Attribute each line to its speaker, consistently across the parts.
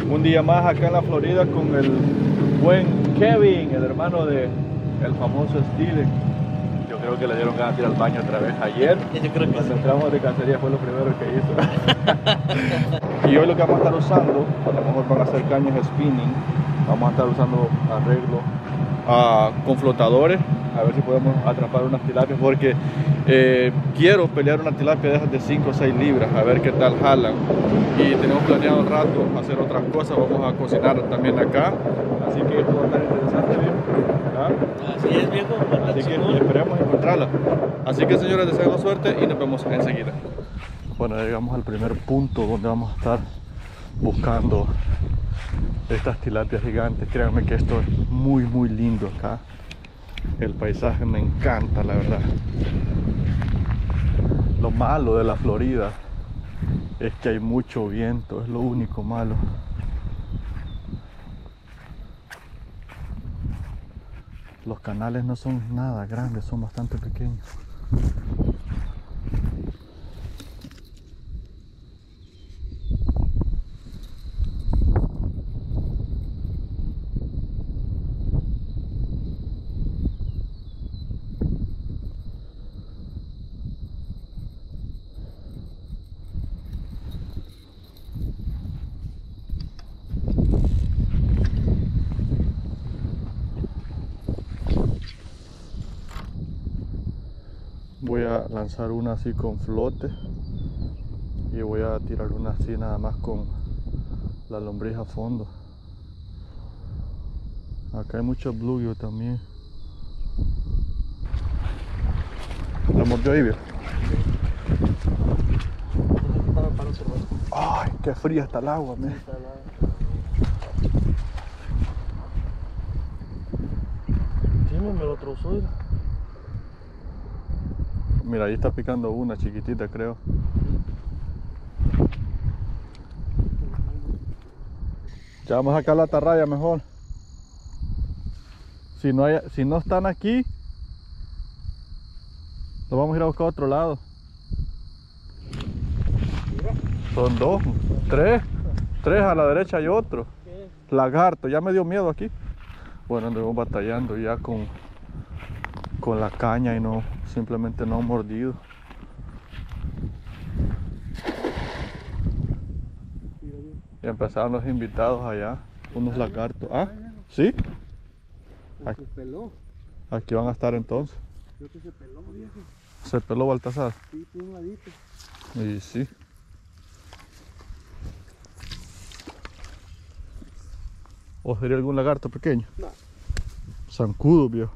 Speaker 1: Un día más acá en la Florida con el buen Kevin, el hermano de el famoso Steven. Yo creo que le dieron ganas de ir al baño otra vez ayer.
Speaker 2: Yo creo que
Speaker 1: cuando entramos de cacería fue lo primero que hizo. Y hoy lo que vamos a estar usando, a lo mejor van a hacer caños spinning. Vamos a estar usando arreglo con flotadores, a ver si podemos atrapar unas tilapias, porque quiero pelear una tilapia de esas de 5 o 6 libras, a ver qué tal jalan. Y tenemos planeado al rato hacer otras cosas, vamos a cocinar también acá, así que esto va a estar interesante, viejo. ¿Ah?
Speaker 2: Así es, viejo.
Speaker 1: Así que esperemos encontrarla. Así que, señores, deseo suerte y nos vemos enseguida. Bueno, llegamos al primer punto donde vamos a estar buscando estas tilapias gigantes. Créanme que esto es muy lindo acá. El paisaje me encanta, la verdad. Lo malo de la Florida es que hay mucho viento, es lo único malo. Los canales no son nada grandes, son bastante pequeños. Voy a lanzar una así con flote y voy a tirar una así nada más con la lombriz a fondo. Acá hay mucho bluegill también. ¿La mordió ahí, viejo? Ay, qué fría está el agua, me.
Speaker 2: Sí, me lo trozó.
Speaker 1: Mira, ahí está picando una chiquitita, creo. Ya vamos a sacar la atarraya mejor. Si no están aquí, nos vamos a ir a buscar a otro lado. Son dos, tres a la derecha y otro. Lagarto, ya me dio miedo aquí. Bueno, andamos batallando ya con la caña y no, simplemente no han mordido. Y empezaron los invitados allá, unos lagartos. ¿Ah? ¿Sí?
Speaker 2: Se peló.
Speaker 1: Aquí van a estar entonces.
Speaker 2: Creo que se peló, viejo.
Speaker 1: ¿Se peló Baltasar?
Speaker 2: Sí, por un ladito.
Speaker 1: Y sí. ¿O sería algún lagarto pequeño?
Speaker 2: No.
Speaker 1: Zancudo, viejo.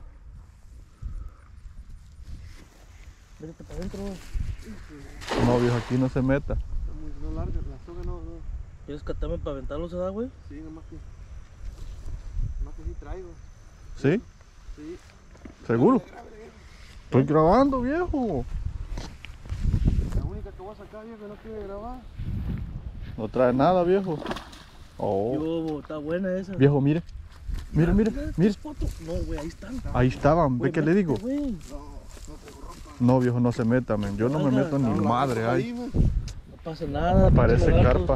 Speaker 2: Vete para adentro.
Speaker 1: No, viejo, aquí no se meta.
Speaker 2: No larga, la soga no. ¿Quieres catarme para aventarlos, ¿verdad, güey? Sí, nomás que sí traigo.
Speaker 1: ¿Sí?
Speaker 2: Sí.
Speaker 1: ¿Seguro? Estoy grabando, viejo.
Speaker 2: La única que voy a sacar, viejo, que no quiere grabar.
Speaker 1: No trae nada, viejo. Oh.
Speaker 2: Yo, está buena esa.
Speaker 1: Viejo, mire. Mire.
Speaker 2: No, güey, ahí están.
Speaker 1: Ahí estaban, ¿ve qué le digo?
Speaker 2: Wey.
Speaker 1: No, viejo, no se meta, men. Yo no me meto ni madre ahí.
Speaker 2: No pasa nada.
Speaker 1: Parece carpa.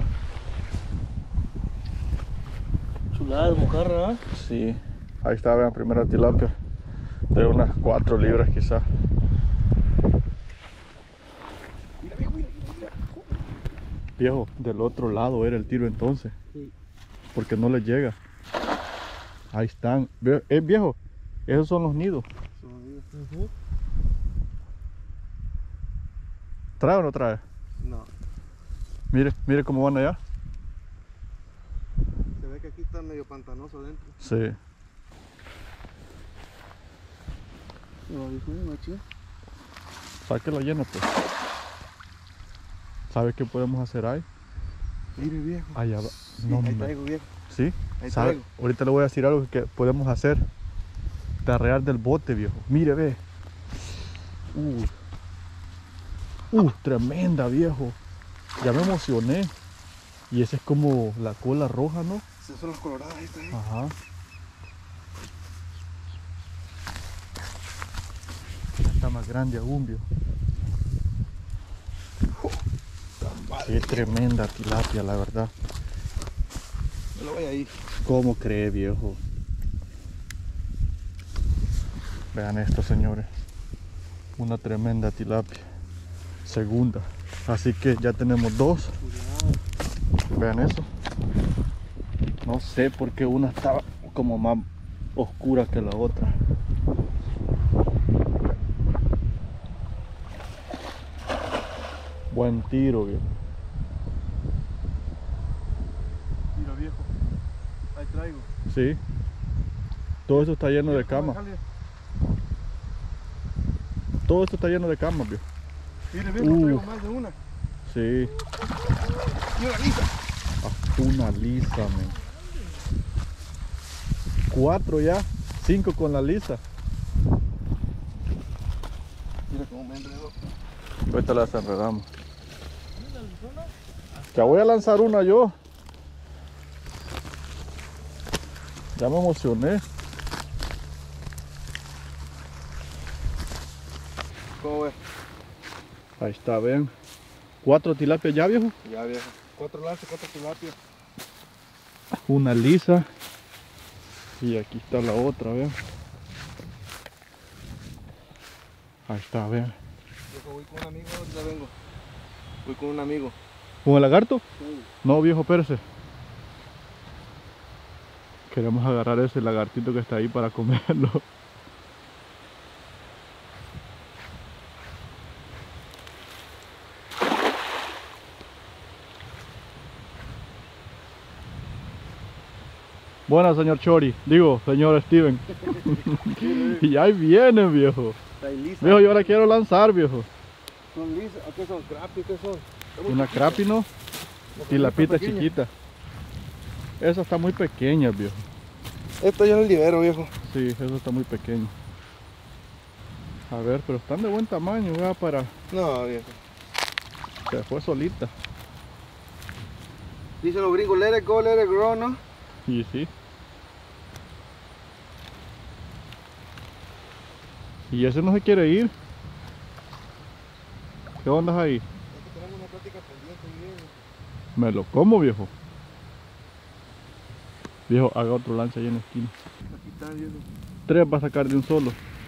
Speaker 2: Chulada de mojarra, ¿eh?
Speaker 1: Sí. Ahí está, vean, primera tilapia. De unas 4 libras quizás. Viejo, del otro lado era el tiro entonces.
Speaker 2: Sí.
Speaker 1: Porque no les llega. Ahí están. Viejo, esos son los nidos. ¿Trae o no trae?
Speaker 2: No.
Speaker 1: Mire cómo van allá.
Speaker 2: Se ve que aquí está medio pantanoso adentro.
Speaker 1: Sí. Sáquelo lleno, pues. ¿Sabes qué podemos hacer ahí?
Speaker 2: Mire, viejo.
Speaker 1: Allá va.
Speaker 2: Sí,
Speaker 1: No,
Speaker 2: ahí traigo, viejo.
Speaker 1: ¿Sí?
Speaker 2: Ahí
Speaker 1: ¿Sabe?
Speaker 2: traigo.
Speaker 1: Ahorita le voy a decir algo que podemos hacer. Tarrear del bote, viejo. Mire, ve. Tremenda, viejo. Ya me emocioné. Y esa es como la cola roja, ¿no?
Speaker 2: Esas son las coloradas, ahí está.
Speaker 1: Ajá. Está más grande aún, viejo. Qué tremenda tilapia, la verdad.
Speaker 2: No lo voy a ir.
Speaker 1: ¿Cómo cree, viejo? Vean esto, señores. Una tremenda tilapia. Segunda. Así que ya tenemos dos. Vean eso. No sé por qué una estaba como más oscura que la otra. Buen tiro, viejo.
Speaker 2: Mira, viejo. Ahí traigo.
Speaker 1: Sí. Todo esto está lleno de camas. Todo esto está lleno de camas, viejo.
Speaker 2: Mire, viejo, traigo más de una.
Speaker 1: Sí.
Speaker 2: Y una lisa.
Speaker 1: Una lisa, man. 4 ya. 5 con la lisa.
Speaker 2: Mira cómo me enredó.
Speaker 1: Ahorita las enredamos. Ya voy a lanzar una yo. Ya me emocioné.
Speaker 2: ¿Cómo ves?
Speaker 1: Ahí está, ven. 4 tilapias ya, viejo.
Speaker 2: Ya, viejo. 4 lances, 4 tilapias.
Speaker 1: Una lisa. Y aquí está la otra, ven. Ahí está, ven.
Speaker 2: Viejo, voy con un amigo, ahorita vengo. Voy con un amigo.
Speaker 1: ¿Con el lagarto?
Speaker 2: Sí.
Speaker 1: No, viejo, espérese. Queremos agarrar ese lagartito que está ahí para comerlo. Buenas, señor Chori. Digo, señor Steven. Y ahí viene, viejo.
Speaker 2: Está ahí lisa.
Speaker 1: Viejo, yo la quiero lanzar, viejo.
Speaker 2: Son lisas. ¿Qué son? ¿Crappie? ¿Qué son?
Speaker 1: Una crapino y la pita chiquita. Esa está muy pequeña, viejo.
Speaker 2: Esto ya lo libero, viejo.
Speaker 1: Sí, eso está muy pequeño. A ver, pero están de buen tamaño, ya para...
Speaker 2: No, viejo.
Speaker 1: Se fue solita.
Speaker 2: Dicen los gringos, let it go, let it grow, ¿no?
Speaker 1: Y sí. Y ese no se quiere ir. ¿Qué onda ahí?
Speaker 2: Es que tenemos una plática pendiente, viejo.
Speaker 1: Me lo como, viejo. Viejo, haga otro lance ahí en la esquina.
Speaker 2: Aquí está, viejo.
Speaker 1: 3 va a sacar de un solo.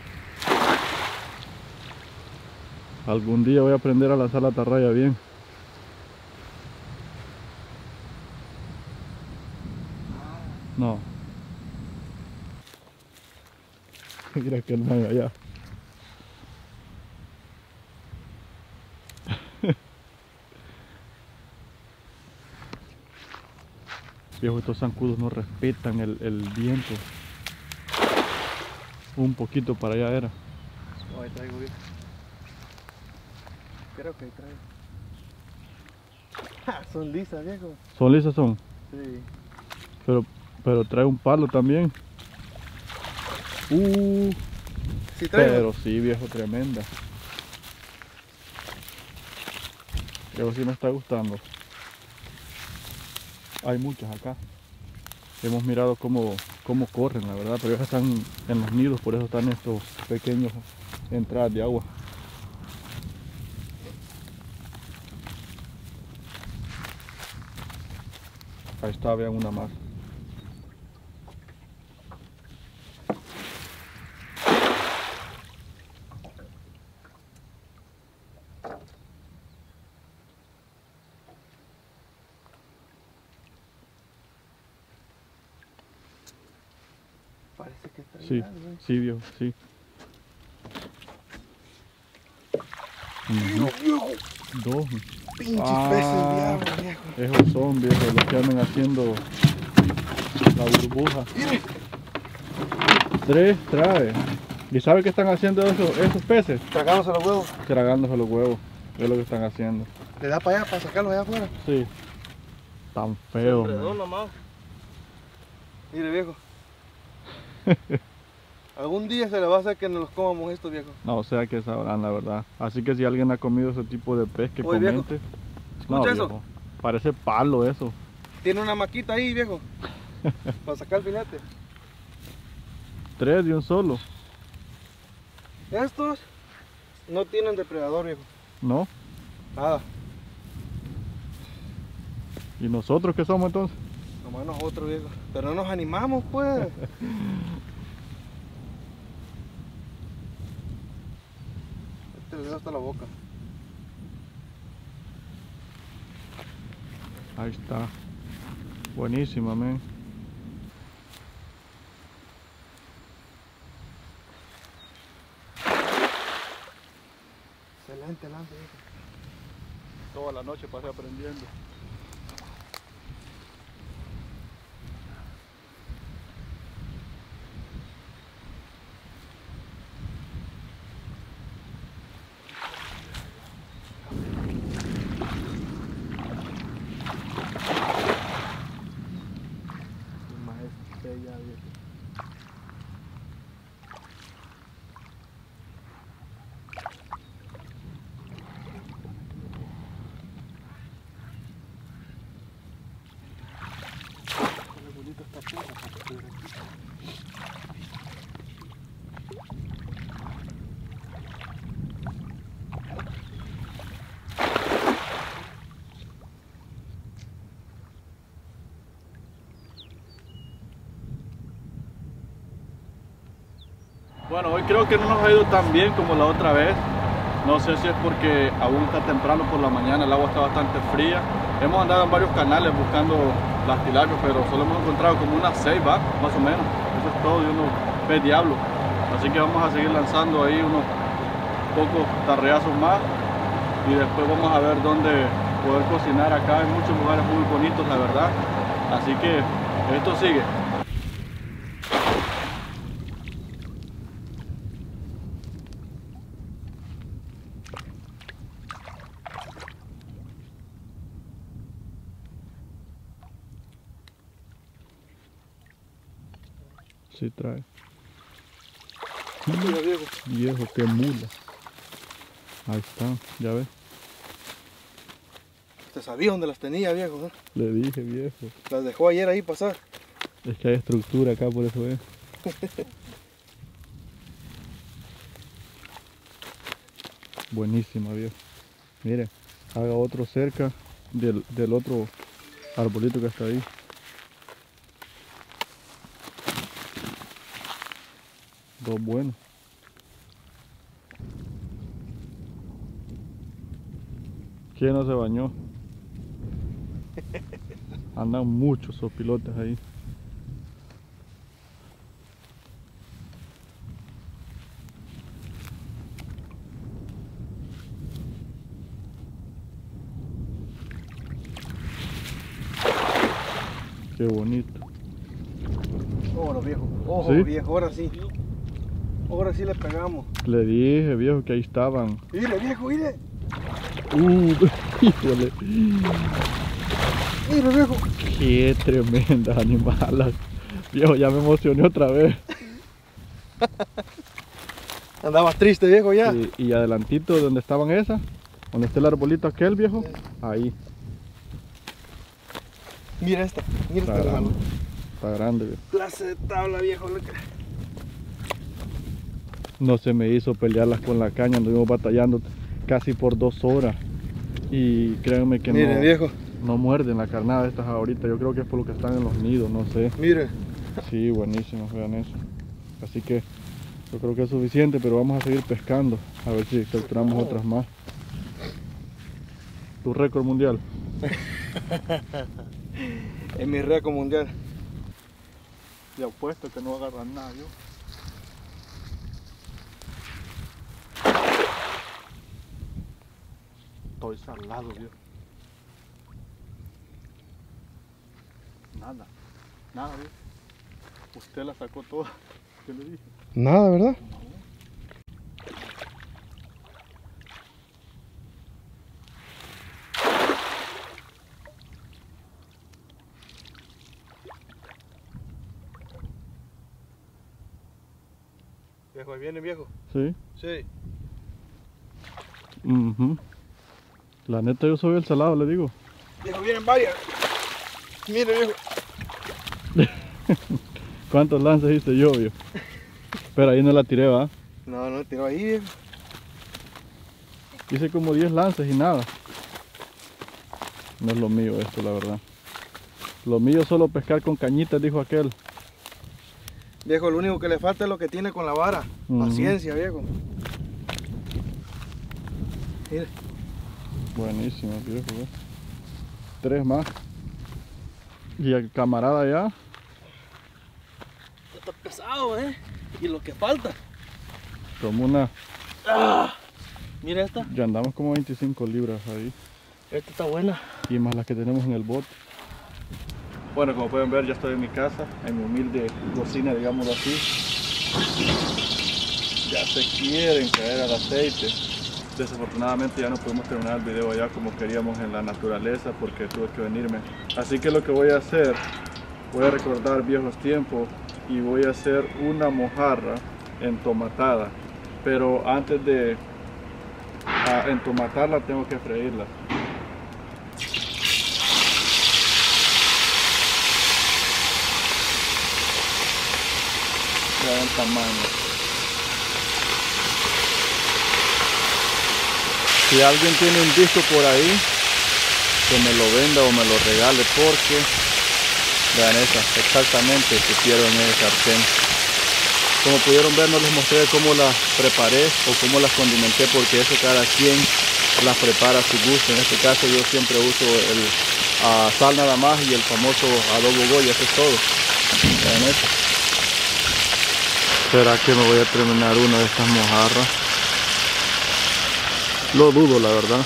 Speaker 1: Algún día voy a aprender a lanzar la atarraya bien. No. Mira que el man allá. Viejo, estos zancudos no respetan el viento. Un poquito para allá era.
Speaker 2: Oh, ahí traigo, viejo. Creo que ahí traigo. Ja, son lisas, viejo.
Speaker 1: ¿Son lisas son?
Speaker 2: Sí.
Speaker 1: Pero trae un palo también.
Speaker 2: ¿Sí traigo?
Speaker 1: Pero sí, viejo, tremenda. Viejo, sí me está gustando. Hay muchas acá. Hemos mirado cómo corren, la verdad, pero ellos están en los nidos, por eso están estos pequeños entradas de agua. Ahí está, vean una más.
Speaker 2: Parece que está
Speaker 1: Sí,
Speaker 2: grande, ¿eh?
Speaker 1: sí, viejo, sí.
Speaker 2: Viejo,
Speaker 1: 2.
Speaker 2: pinches
Speaker 1: Ah.
Speaker 2: peces de agua, viejo.
Speaker 1: Esos son, viejo, los que andan haciendo la burbuja.
Speaker 2: Mire.
Speaker 1: 3 trae. ¿Y sabe qué están haciendo esos peces?
Speaker 2: Tragándose los huevos.
Speaker 1: Tragándose los huevos. Es lo que están haciendo.
Speaker 2: Le da para allá, para sacarlos allá afuera.
Speaker 1: Sí. Tan feo.
Speaker 2: Nomás. Mire, viejo. Algún día se le va a hacer que nos los comamos estos, viejo.
Speaker 1: No, o sea que sabrán la verdad. Así que si alguien ha comido ese tipo de pez, que
Speaker 2: Oye, viejo,
Speaker 1: comente.
Speaker 2: ¿escucha eso?
Speaker 1: Viejo, parece palo eso.
Speaker 2: Tiene una maquita ahí, viejo. Para sacar el filete.
Speaker 1: 3 de un solo.
Speaker 2: Estos no tienen depredador, viejo.
Speaker 1: ¿No?
Speaker 2: Nada.
Speaker 1: ¿Y nosotros qué somos entonces?
Speaker 2: Nomás nosotros, viejo. Pero no nos animamos, pues. Este video hasta la boca.
Speaker 1: Ahí está. Buenísima, men.
Speaker 2: Excelente, viejo.
Speaker 1: Toda la noche pasé aprendiendo. Bueno, hoy creo que no nos ha ido tan bien como la otra vez. No sé si es porque aún está temprano por la mañana, el agua está bastante fría. Hemos andado en varios canales buscando las tilapias, pero solo hemos encontrado como unas 6, ¿va? Más o menos. Eso es todo, y unos pez diablo. Así que vamos a seguir lanzando ahí unos pocos tarreazos más. Y después vamos a ver dónde poder cocinar acá. Hay muchos lugares muy bonitos, la verdad. Así que esto sigue. Sí trae.
Speaker 2: Mira, viejo.
Speaker 1: Viejo, qué mula. Ahí está, ya ves.
Speaker 2: Te sabía dónde las tenía, viejo, ¿no?
Speaker 1: Le dije, viejo.
Speaker 2: Las dejó ayer ahí pasar.
Speaker 1: Es que hay estructura acá, por eso es. Buenísima, viejo. Mire, haga otro cerca del otro arbolito que está ahí. Dos buenos. ¿Quién no se bañó? Andan muchos sopilotes ahí. Qué bonito.
Speaker 2: Ojo, viejo. Ojo,
Speaker 1: ¿Sí?
Speaker 2: viejo, ahora sí. Ahora sí le pegamos.
Speaker 1: Le dije, viejo, que ahí estaban.
Speaker 2: Mire, viejo, mire.
Speaker 1: Híjole.
Speaker 2: Mire, viejo.
Speaker 1: Qué tremendas animalas. Viejo, ya me emocioné otra vez.
Speaker 2: Andabas triste, viejo, ya.
Speaker 1: Sí, y adelantito donde estaban esas, donde está el arbolito aquel, viejo, ahí.
Speaker 2: Mira esta, mira
Speaker 1: Está
Speaker 2: esta,
Speaker 1: grande,
Speaker 2: hermano.
Speaker 1: está grande, viejo.
Speaker 2: Clase de tabla, viejo.
Speaker 1: No se me hizo pelearlas con la caña, anduvimos batallando casi por 2 horas. Y créanme que
Speaker 2: Mire, viejo.
Speaker 1: no muerden la carnada de estas ahorita. Yo creo que es por lo que están en los nidos, no sé.
Speaker 2: Mire.
Speaker 1: Sí, buenísimo, vean eso. Así que yo creo que es suficiente, pero vamos a seguir pescando. A ver si capturamos otras más. Tu récord mundial.
Speaker 2: Es mi récord mundial.
Speaker 1: Y apuesto que no agarran nada, yo. Estoy salado, viejo. Nada, nada, viejo. Usted la sacó toda. ¿Qué le dije?
Speaker 2: Nada, ¿verdad? Viejo, ahí viene, viejo.
Speaker 1: Sí.
Speaker 2: Sí.
Speaker 1: La neta yo soy el salado, le digo.
Speaker 2: Viejo, vienen varias. Mire, viejo.
Speaker 1: ¿Cuántos lances hice yo, viejo? Pero ahí no la tiré, ¿va?
Speaker 2: No, no, tiró ahí, viejo.
Speaker 1: Hice como 10 lances y nada. No es lo mío esto, la verdad. Lo mío es solo pescar con cañitas, dijo aquel.
Speaker 2: Viejo, lo único que le falta es lo que tiene con la vara. Paciencia, viejo. Mire.
Speaker 1: Buenísimo, viejo. 3 más. Y el camarada ya.
Speaker 2: Está pesado, Y lo que falta.
Speaker 1: Como una...
Speaker 2: Mira esta.
Speaker 1: Ya andamos como 25 libras ahí.
Speaker 2: Esta está buena.
Speaker 1: Y más las que tenemos en el bote. Bueno, como pueden ver, ya estoy en mi casa, en mi humilde cocina, digámoslo así. Ya se quieren caer al aceite. Desafortunadamente ya no pudimos terminar el video allá como queríamos en la naturaleza porque tuve que venirme. Así que lo que voy a hacer, voy a recordar viejos tiempos y voy a hacer una mojarra entomatada. Pero antes de entomatarla tengo que freírla. Vean el tamaño. Si alguien tiene un disco por ahí, que me lo venda o me lo regale, porque vean esa, exactamente que quiero en el sartén. Como pudieron ver, no les mostré cómo las preparé o cómo las condimenté, porque eso cada quien las prepara a su gusto. En este caso yo siempre uso el sal nada más y el famoso adobo Goya, eso es todo. Vean eso. ¿Será que me voy a terminar una de estas mojarras? Lo dudo, la verdad.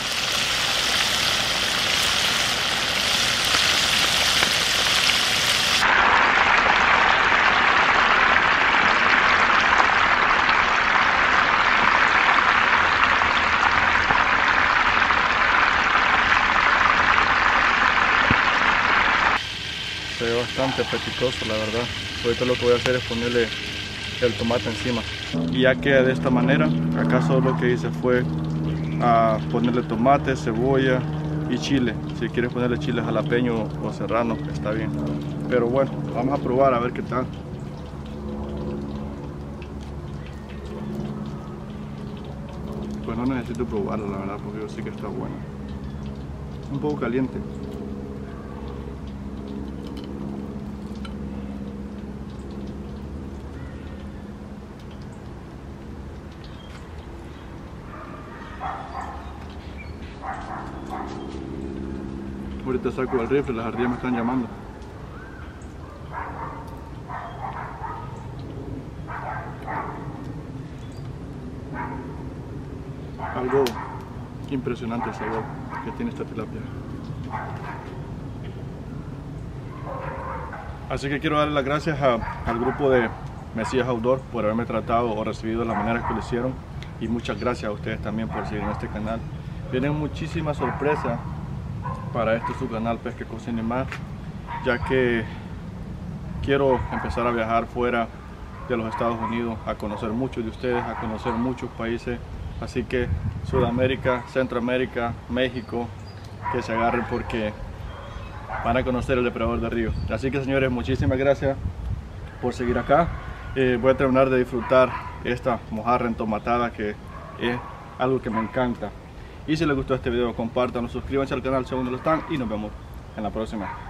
Speaker 1: Se ve bastante apetitoso, la verdad. Ahorita lo que voy a hacer es ponerle el tomate encima. Y ya queda de esta manera. Acá solo lo que hice fue ponerle tomate, cebolla y chile. Si quieres ponerle chile jalapeño o serrano, está bien. Pero bueno, vamos a probar a ver qué tal. Pues no necesito probarlo, la verdad, porque yo sé que está bueno. Un poco caliente. Ahorita saco el rifle, las ardillas me están llamando. Algo impresionante el sabor que tiene esta tilapia. Así que quiero darle las gracias al grupo de Mesías Outdoor por haberme tratado o recibido de la manera que lo hicieron. Y muchas gracias a ustedes también por seguir en este canal. Vienen muchísimas sorpresas para este su canal Pesca, Cocina y Más, ya que quiero empezar a viajar fuera de los Estados Unidos, a conocer muchos de ustedes, a conocer muchos países. Así que Sudamérica, Centroamérica, México, que se agarren porque van a conocer el depredador de río. Así que señores, muchísimas gracias por seguir acá. Voy a terminar de disfrutar esta mojarra entomatada, que es algo que me encanta. Y si les gustó este video, compártanlo, suscríbanse al canal si aún no lo están y nos vemos en la próxima.